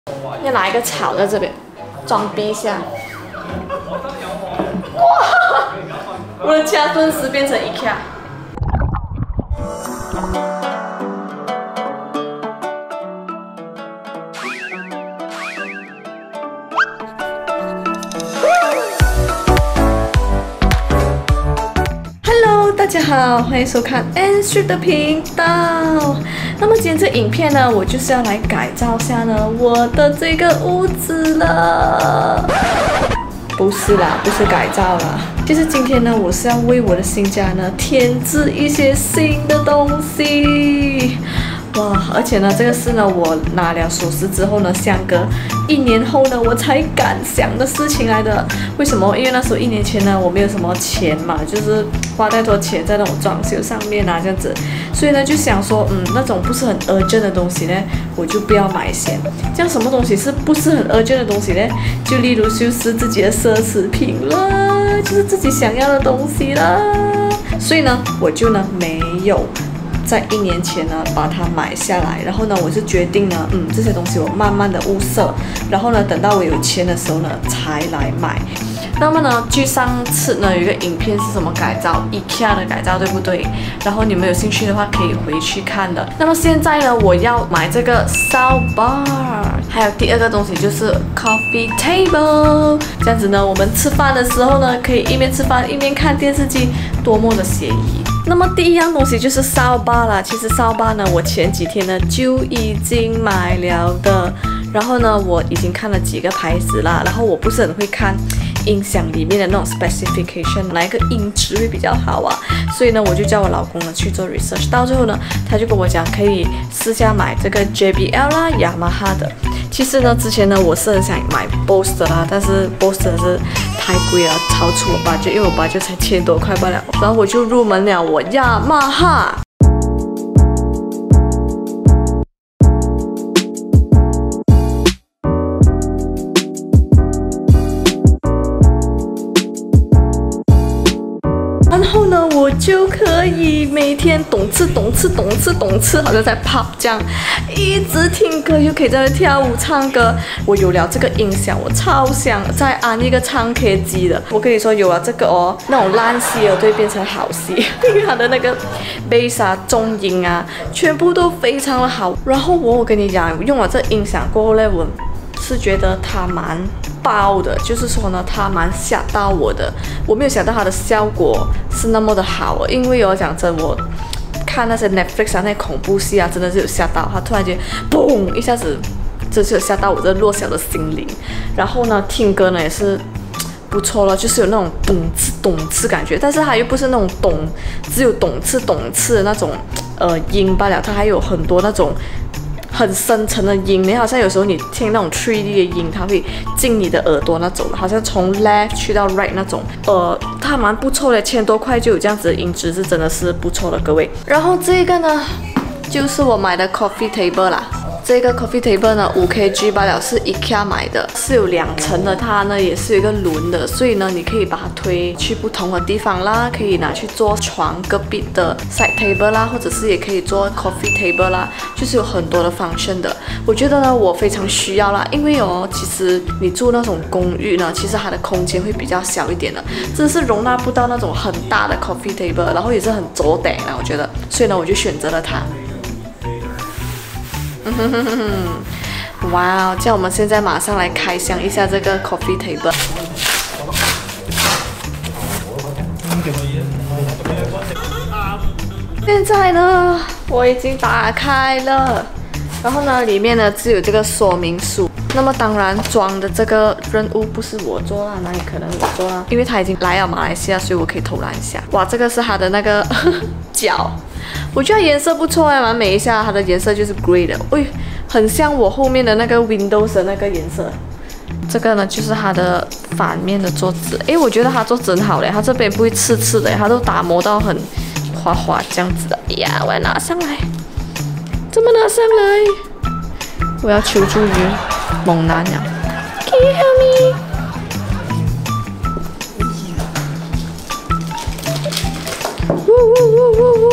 要拿一个草在这边装逼一下。哇！我的家顿时变成 IKEA。大家好，欢迎收看 Ann 的频道。那么今天这影片呢，我就是要来改造下呢我的这个屋子了。不是啦，不是改造啦。其实今天呢，我是要为我的新家呢添置一些新的东西。哇！而且呢，这个是呢，我拿了首饰之后呢，相隔1年后呢，我才敢想的事情来的。为什么？因为那时候1年前呢，我没有什么钱嘛，就是花太多钱在那种装修上面啊，这样子。所以呢，就想说，那种不是很 urgent 的东西呢，我就不要买先。这样什么东西是不是很 urgent 的东西呢？就例如就是自己的奢侈品了，就是自己想要的东西了。所以呢，我就呢没有。在1年前呢，把它买下来，然后呢，我是决定呢，这些东西我慢慢的物色，然后呢，等到我有钱的时候呢，才来买。那么呢，据上次呢有一个影片是什么改造 IKEA 的改造，对不对？然后你们有兴趣的话可以回去看的。那么现在呢，我要买这个 sound bar， 还有第二个东西就是 coffee table。这样子呢，我们吃饭的时候呢，可以一边吃饭一边看电视机，多么的写意。那么第一样东西就是 sound bar 啦。其实 sound bar 呢，我前几天呢就已经买了的。然后呢，我已经看了几个牌子啦。然后我不是很会看音响里面的那种 specification， 哪一个音质会比较好啊？所以呢，我就叫我老公呢去做 research。到最后呢，他就跟我讲可以私下买这个 JBL 啦、雅马哈的。其实呢，之前呢我是很想买 Bose 的啦，但是 Bose 的是太贵了，超出我budget，因为我budget才1000多块罢了。然后我就入门了我雅马哈。然后呢，我就可以每天懂吃，好像在 pub 这样，一直听歌，又可以在那跳舞唱歌。我有了这个音响，我超想再安一个唱 K 机的。我跟你说，有了这个哦，那种烂戏都会变成好戏，因为它的那个 bass 啊、中音啊，全部都非常的好。然后我跟你讲，用了这音响过后呢，我是觉得它蛮爆的，就是说呢，它蛮吓到我的。我没有想到它的效果是那么的好，因为我讲真，我看那些 Netflix 啊，那些恐怖戏啊，真的是有吓到。它突然间嘣一下子，真是有吓到我这弱小的心灵。然后呢，听歌呢也是不错了，就是有那种懂次感觉，但是它又不是那种只有懂次的那种音罢了，它还有很多那种很深沉的音，你好像有时候你听那种 3D 的音，它会进你的耳朵那种，好像从 left 去到 right 那种，它蛮不错的，1000多块就有这样子的音质，是真的是不错的，各位。然后这个呢，就是我买的 coffee table 啦。这个 coffee table 呢，5kg 罢了，是 IKEA 买的，是有2层的，它呢也是有一个轮的，所以呢你可以把它推去不同的地方啦，可以拿去做床隔壁的 side table 啦，或者是也可以做 coffee table 啦，就是有很多的 function 的。我觉得呢我非常需要啦，因为其实你住那种公寓呢，其实它的空间会比较小一点的，真的是容纳不到那种很大的 coffee table， 然后也是很走顶的，我觉得，所以呢我就选择了它。哇哦！这样我们现在马上来开箱一下这个 coffee table。现在呢，我已经打开了，然后呢，里面呢只有这个说明书。那么当然，装的这个任务不是我做啦，哪里可能我做啦？因为他已经来了马来西亚，所以我可以偷懒一下。哇，这个是他的那个脚。我觉得颜色不错哎，蛮美一下。它的颜色就是 grey 的，很像我后面的那个 Windows 的那个颜色。这个呢就是它的反面的桌子，我觉得它桌子很好嘞，它这边不会刺的，它都打磨到很滑滑这样子的。哎呀，我要拿上来，怎么拿上来？我要求助于猛男了 ，Can you help me？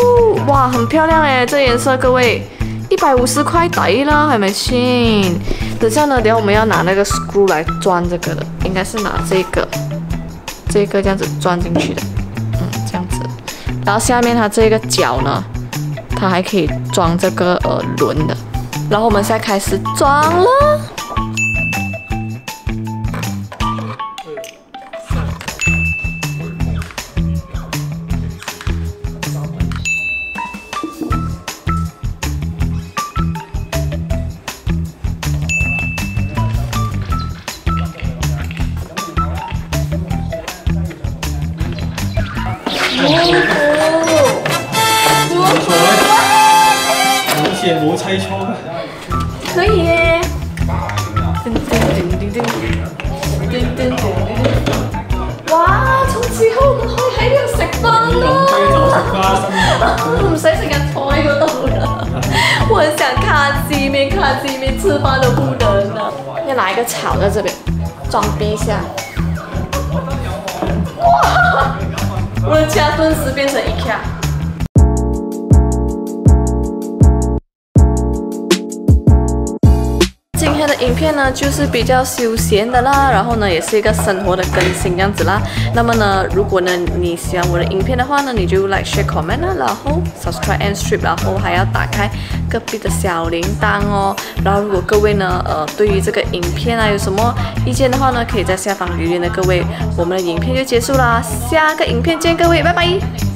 哇，很漂亮哎，这颜色各位，150块抵啦，係咪先？ 等下呢，等下我们要拿那个 screw 来钻这个的，应该是拿这个这样子钻进去的，这样子。然后下面它这个角呢，它还可以装这个轮的。然后我们现在开始装了。 冇砌錯嘅， 可以耶！哇！從此後我可以喺呢度食飯啦，唔使成日坐喺嗰度啦。我很想看西面，吃飯都不能啊！要拿一個草在這邊裝逼一下。哇！我的家頓時變成IKEA。今天的影片呢，就是比较休闲的啦，然后呢，也是一个生活的更新这样子啦。那么呢，如果呢你喜欢我的影片的话呢，你就 like share comment 啦，然后 subscribe and strip， 然后还要打开隔壁的小铃铛哦。然后如果各位呢，对于这个影片啊有什么意见的话呢，可以在下方留言的各位。我们的影片就结束啦，下个影片见各位，拜拜。